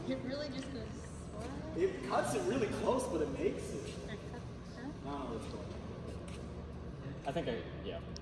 It really just goes swirl? It cuts it really close, but it makes it. Or cut, huh? No, let's go. I think yeah.